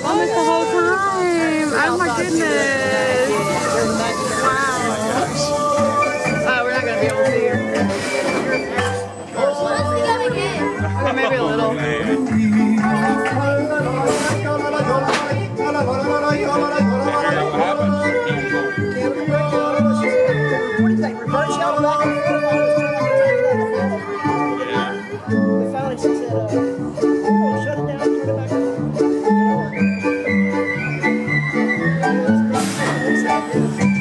on this the whole time. Oh my goodness. Wow. Oh, we're not going to be able to see her. Or maybe a little. What do you think? Reverse yellow back and forth? Finally, she said, oh, shut it down, turn it back on.